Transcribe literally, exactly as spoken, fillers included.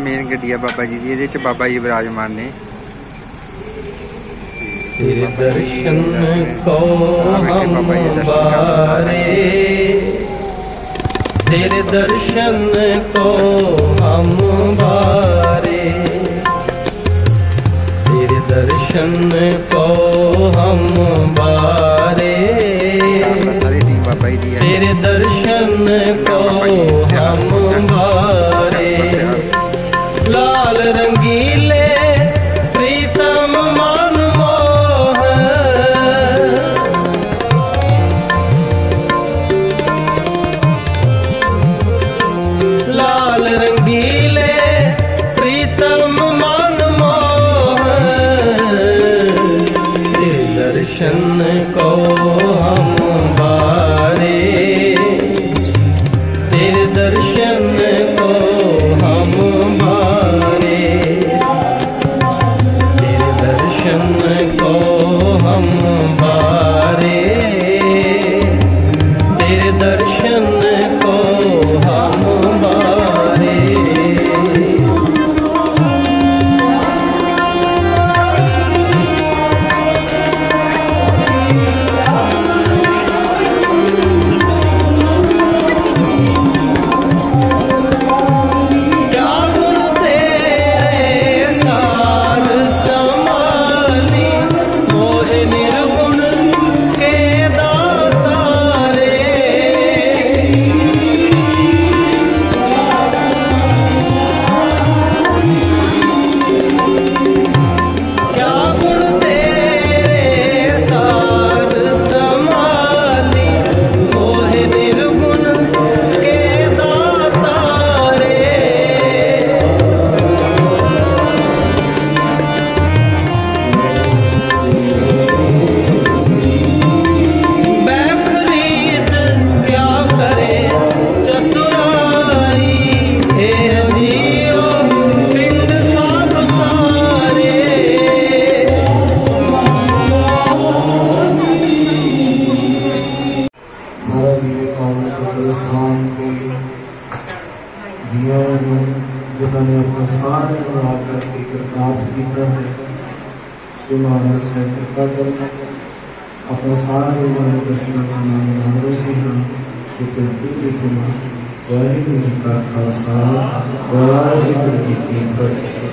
Main गड्डी है बाबा जी दी, इहदे च बाबा जी विराजमान ने। तेरे दर्शन को हम बारे, तेरे दर्शन को हम बारे, तेरे दर्शन को हम बारे, सारी टीम बाबा जी दी है। तेरे दर्शन को हम बारे, लाल रंगीले प्रीतम मन मोह, लाल रंगीले प्रीतम मन मोह, तेरे दर्शन को हम बारे, तेरे दर्शन को हम बारे, तेरे दर्शन को हम बारे, तेरे दर्शन को हम बारे। जिन्होंने अपना सारे आकर के कृतार्थ किया है, सुमारा से कृपा करना अपना सारे उन्होंने कृष्ण का नाम नाम हैं सुकृति लिखना वाहिगुरु जी का खालसा वाहिगुरु जी की फतेह।